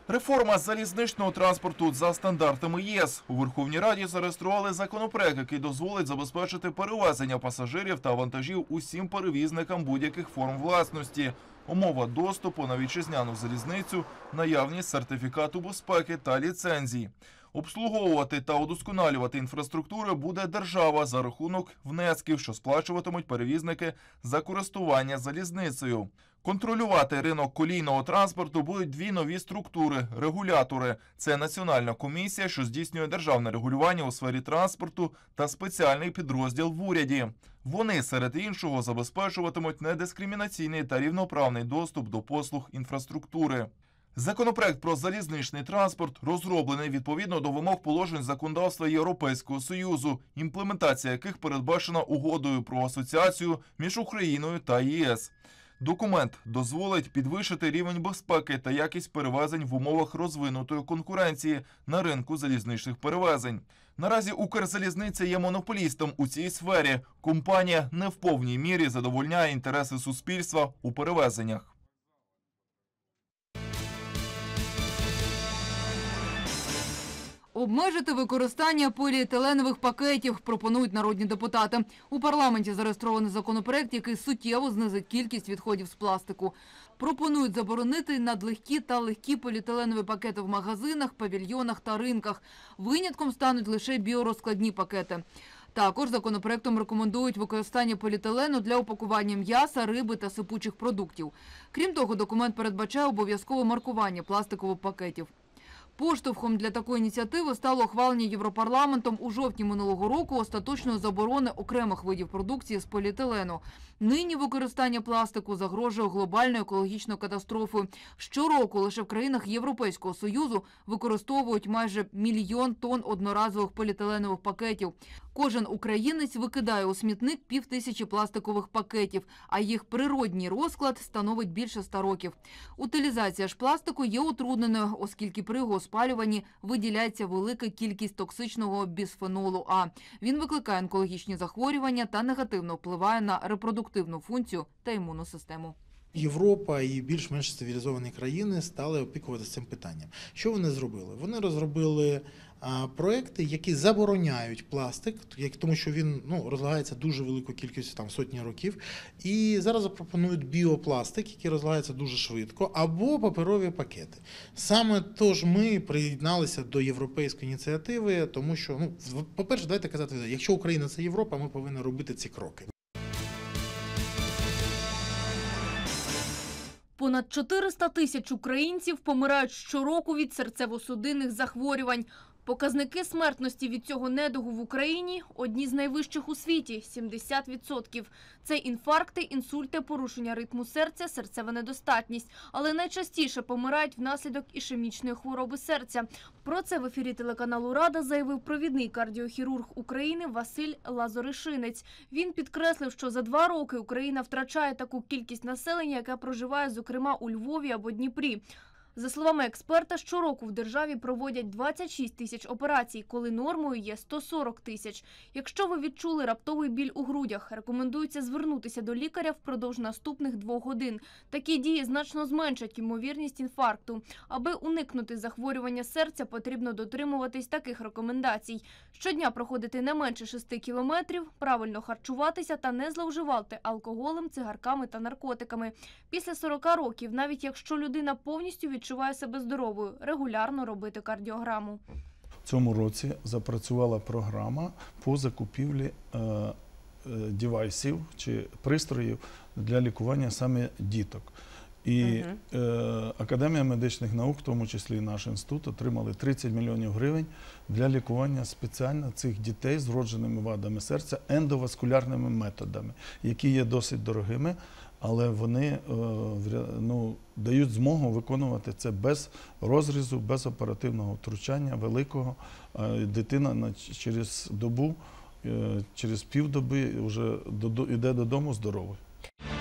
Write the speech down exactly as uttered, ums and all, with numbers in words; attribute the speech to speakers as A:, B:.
A: Реформа залізничного транспорту за стандартами ЄС. У Верховній Раді зареєстрували законопроект, який дозволить забезпечити перевезення пасажирів та вантажів усім перевізникам будь-яких форм власності. Умова доступу на вітчизняну залізницю – наявність сертифікату безпеки та ліцензій. Обслуговувати та удосконалювати інфраструктуру буде держава за рахунок внесків, що сплачуватимуть перевізники за користування залізницею. Контролювати ринок колійного транспорту будуть дві нові структури – регулятори. Це Національна комісія, що здійснює державне регулювання у сфері транспорту, та спеціальний підрозділ в уряді. Вони, серед іншого, забезпечуватимуть недискримінаційний та рівноправний доступ до послуг інфраструктури. Законопроект про залізничний транспорт розроблений відповідно до вимог положень законодавства Європейського Союзу, імплементація яких передбачена угодою про асоціацію між Україною та ЄС. Документ дозволить підвищити рівень безпеки та якість перевезень в умовах розвинутої конкуренції на ринку залізничних перевезень. Наразі Укрзалізниця є монополістом у цій сфері. Компанія не в повній мірі задовольняє інтереси суспільства у перевезеннях.
B: Обмежити використання поліетиленових пакетів пропонують народні депутати. У парламенті зареєстрований законопроект, який суттєво знизить кількість відходів з пластику. Пропонують заборонити надлегкі та легкі поліетиленові пакети в магазинах, павільйонах та ринках. Винятком стануть лише біорозкладні пакети. Також законопроектом рекомендують використання поліетилену для упакування м'яса, риби та сипучих продуктів. Крім того, документ передбачає обов'язкове маркування пластикових пакетів. Поштовхом для такої ініціативи стало ухвалення Європарламентом у жовтні минулого року остаточної заборони окремих видів продукції з поліетилену. Нині використання пластику загрожує глобальною екологічною катастрофою. Щороку лише в країнах Європейського Союзу використовують майже мільйон тонн одноразових поліетиленових пакетів. Кожен українець викидає у смітник півтисячі пластикових пакетів, а їх природній розклад становить більше ста років. Утилізація ж пластику є утрудненою, оскільки при його спалюванні виділяється велика кількість токсичного бісфенолу А. Він викликає онкологічні захворювання та негативно впливає на репродуктивну функцію та імунну систему.
C: Європа і більш-менш цивілізовані країни стали опікуватися цим питанням. Що вони зробили? Вони розробили а, проекти, які забороняють пластик, тому що він ну, розлагається дуже велику кількість, там сотні років. І зараз запропонують біопластик, який розлагається дуже швидко, або паперові пакети. Саме тож ми приєдналися до європейської ініціативи, тому що, ну, по-перше, давайте казати, якщо Україна – це Європа, ми повинні робити ці кроки.
D: Понад чотириста тисяч українців помирають щороку від серцево-судинних захворювань. Показники смертності від цього недугу в Україні – одні з найвищих у світі – сімдесят відсотків. Це інфаркти, інсульти, порушення ритму серця, серцева недостатність. Але найчастіше помирають внаслідок ішемічної хвороби серця. Про це в ефірі телеканалу «Рада» заявив провідний кардіохірург України Василь Лазоришинець. Він підкреслив, що за два роки Україна втрачає таку кількість населення, яке проживає, зокрема, у Львові або Дніпрі. За словами експерта, щороку в державі проводять двадцять шість тисяч операцій, коли нормою є сто сорок тисяч. Якщо ви відчули раптовий біль у грудях, рекомендується звернутися до лікаря впродовж наступних двох годин. Такі дії значно зменшать ймовірність інфаркту. Аби уникнути захворювання серця, потрібно дотримуватись таких рекомендацій. Щодня проходити не менше шести кілометрів, правильно харчуватися та не зловживати алкоголем, цигарками та наркотиками. Після сорока років, навіть якщо людина повністю відчуває себе здоровою, регулярно робити кардіограму.
E: В цьому році запрацювала програма по закупівлі е, е, девайсів чи пристроїв для лікування саме діток. І угу. е, Академія медичних наук, в тому числі і наш інститут, отримали тридцять мільйонів гривень для лікування спеціально цих дітей з вродженими вадами серця ендоваскулярними методами, які є досить дорогими, але вони ну, дають змогу виконувати це без розрізу, без оперативного втручання великого. Дитина через добу, через півдоби вже йде додому здоровою.